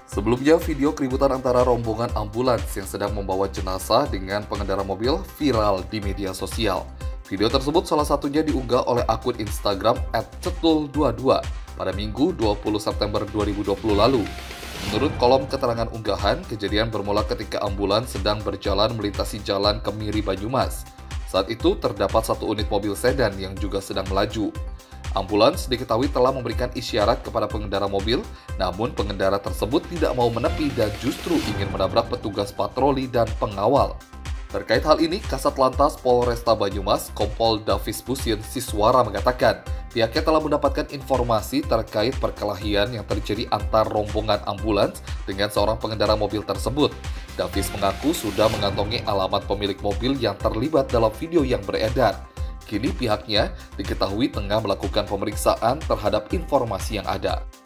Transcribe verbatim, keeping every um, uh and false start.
Sebelumnya, video keributan antara rombongan ambulans yang sedang membawa jenazah dengan pengendara mobil viral di media sosial. Video tersebut salah satunya diunggah oleh akun Instagram et cetul dua puluh dua pada Minggu dua puluh September dua ribu dua puluh lalu. Menurut kolom keterangan unggahan, kejadian bermula ketika ambulans sedang berjalan melintasi jalan Kemiri Banyumas. Saat itu terdapat satu unit mobil sedan yang juga sedang melaju. Ambulans diketahui telah memberikan isyarat kepada pengendara mobil, namun pengendara tersebut tidak mau menepi dan justru ingin menabrak petugas patroli dan pengawal. Terkait hal ini, Kasat Lantas Polresta Banyumas, Kompol Davis Busin Siswara mengatakan, pihaknya telah mendapatkan informasi terkait perkelahian yang terjadi antar rombongan ambulans dengan seorang pengendara mobil tersebut. Davis mengaku sudah mengantongi alamat pemilik mobil yang terlibat dalam video yang beredar. Kini pihaknya diketahui tengah melakukan pemeriksaan terhadap informasi yang ada.